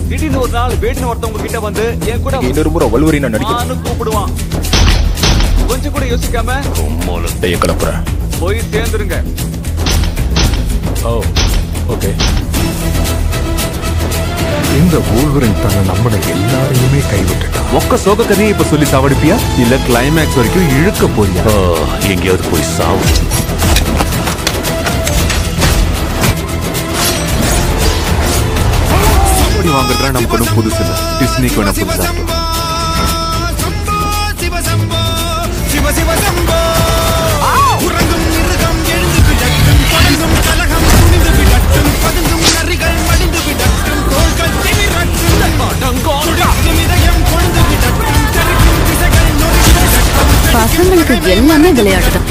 திடீர்னு ஒரு நாள் வேடின்னு ஒருத்தவங்க கிட்ட வந்து என் கூட இன்னொரு முறை வல்வரினா நடிக்க கூப்பிடுவான். கொஞ்சம் கூட யோசிக்காம கிளப்புற போய் சேர்ந்துருங்க. ஓகே. இந்த வூல்வரின் தன்னை நம்பின எல்லாரையுமே கைவிட்டுட்டான். மொக்க சோக கதையை இப்ப சொல்லி சாவடிப்பியா இல்ல கிளைமேக்ஸ் வரைக்கும் இழுக்க போறியா? எங்கேயாவது போய் சாவு. வாங்குறா நமக்கு ஒன்றும் புதுசு இல்லை. டிஸ்னிக்கு வேணா புதுசா இருக்கும். பசங்களுக்கு எல்லாமே விளையாடுதான்.